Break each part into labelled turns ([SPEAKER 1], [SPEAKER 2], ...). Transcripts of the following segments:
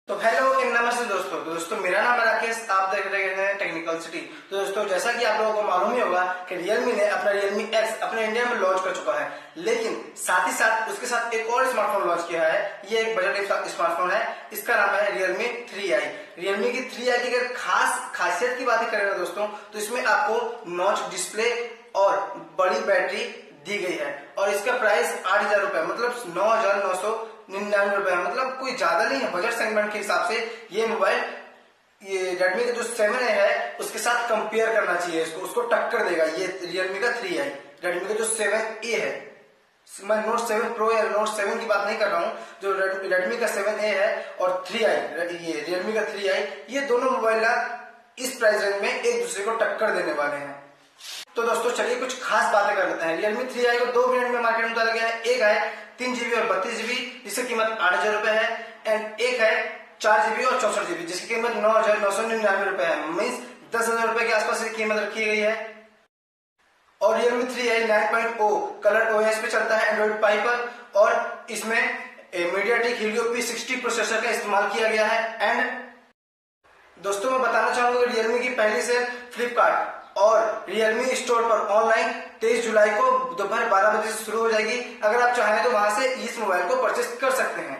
[SPEAKER 1] तो हेलो इन नमस्ते दोस्तों। तो दोस्तों मेरा नाम है राकेश, आप देख रहे हैं टेक्निकल सिटी। तो दोस्तों जैसा कि आप लोगों को मालूम ही होगा कि रियलमी ने अपना रियलमी एक्स अपने इंडिया में लॉन्च कर चुका है, लेकिन साथ ही साथ उसके साथ एक और स्मार्टफोन लॉन्च किया है। ये एक बजट स्मार्टफोन है, इसका नाम है रियलमी 3i। रियलमी की 3i की अगर खासियत की बात करें दोस्तों, तो इसमें आपको नॉच डिस्प्ले और बड़ी बैटरी दी गई है और इसका प्राइस 8,000 रुपए, मतलब 9,999 रुपए, मतलब कोई ज्यादा नहीं है। बजट सेगमेंट के हिसाब से ये मोबाइल ये रेडमी का जो 7A है उसके साथ कंपेयर करना चाहिए, उसको टक्कर देगा ये रियलमी का 3i। रेडमी का जो 7A है, मैं नोट 7 प्रो या नोट 7 की बात नहीं कर रहा हूँ, जो रेडमी का 7A है और 3i ये रियलमी का 3i, ये दोनों मोबाइल इस प्राइस रेंज में एक दूसरे को टक्कर देने वाले हैं। तो दोस्तों चलिए कुछ खास बातें कर लेते हैं। रियलमी 3i को दो वेरिएंट में मार्केट में उतारा गया है। एक है 3GB और 32GB जिसकी कीमत 8,000 रुपए है, एंड एक है 4GB और 64GB जिसकी कीमत 9,999 रुपए है, मीन्स 10,000 रुपए के आसपास की कीमत रखी गई है। और रियलमी 3i 9.0 कलर OS पे चलता है, एंड्रॉइड पाई पर, और इसमें मीडियाटेक हीलियो P60 प्रोसेसर का इस्तेमाल किया गया है। एंड दोस्तों मैं बताना चाहूंगा कि रियलमी की पहली सेल फ्लिपकार्ट और रियलमी स्टोर पर ऑनलाइन 23 जुलाई को दोपहर 12 बजे से शुरू हो जाएगी। अगर आप चाहें तो वहां से इस मोबाइल को परचेस कर सकते हैं।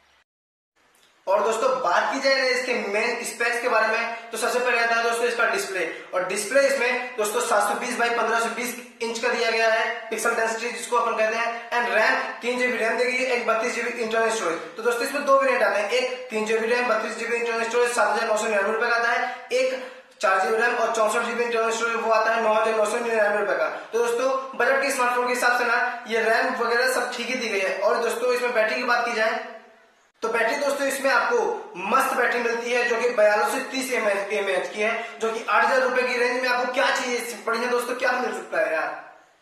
[SPEAKER 1] और दोस्तों बात की जाए इसके मेन स्पेक्स के बारे में, तो सबसे पहले आता है दोस्तों इसका डिस्प्ले। और डिस्प्ले इसमें दोस्तों 720 बाई 1520 इंच का दिया गया है, पिक्सल डेंसिटी जिसको अपन कहते हैं। एंड रैम 3GB रैम देगी, एक 32GB इंटरनल स्टोरेज। तो दोस्तों इसमें दो वेरिएंट आते हैं, एक 3GB RAM 32GB internal storage 7,999 रुपए का आता है, एक 4GB रैम और 64GB इंटरनल स्टोरेज वो आता है 9,999 रुपए का। तो दोस्तों बजट के स्मार्टफोन के हिसाब से ना ये रैम वगैरह सब ठीक ही दी गई है। और दोस्तों इसमें बैटरी की बात की जाए तो बैटरी दोस्तों इसमें आपको मस्त बैटरी मिलती है जो कि 42 से 30 mAh की है, जो कि 8,000 रुपए की रेंज में आपको क्या चाहिए इससे बढ़िया दोस्तों क्या मिल सकता है यार।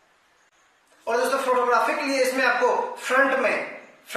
[SPEAKER 1] और दोस्तों फोटोग्राफी के लिए इसमें आपको फ्रंट में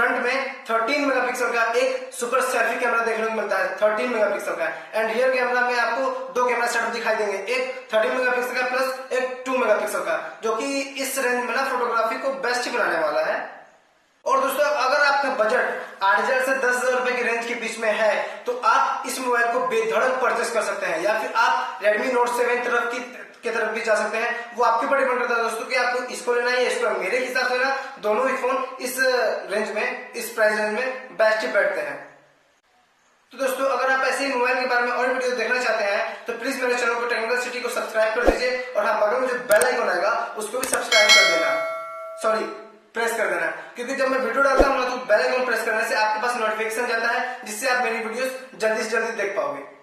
[SPEAKER 1] 13 मेगापिक्सल का एक सुपर सेल्फी कैमरा देखने को मिलता है, 13 मेगापिक्सल का। एंड रियर कैमरा में आपको दो कैमरा सेटअप दिखाई देंगे, एक 13 मेगापिक्सल का प्लस एक 2 मेगापिक्सल का, जो कि इस रेंज में ना फोटोग्राफी को बेस्ट बनाने वाला है। और दोस्तों अगर आपका बजट 8,000 से 10,000 रुपए की रेंज के बीच में है तो आप इस मोबाइल को बेधड़क परचेस कर सकते हैं, या फिर आप Redmi Note 7 की तरफ भी जा सकते हैं। वो आपके ऊपर डिपेंड करता है दोस्तों कि आपको इसको लेना है या इसको। मेरे हिसाब से ना दोनों ही फोन इस रेंज में, इस प्राइस रेंज में बेस्ट बैठते हैं। तो दोस्तों अगर आप ऐसे ही मोबाइल के बारे में और वीडियो देखना चाहते हैं तो प्लीज मेरे चैनल को टेक्निकल सिटी को सब्सक्राइब कर दीजिए, और हाँ बगल में जो बेल आइकन आएगा उसको भी सब्सक्राइब कर देना, प्रेस कर देना, क्योंकि जब मैं वीडियो डालता हूँ ना तो बेल आइकन प्रेस करने से आपके पास नोटिफिकेशन जाता है, जिससे आप मेरी वीडियोस जल्दी से जल्दी देख पाओगे।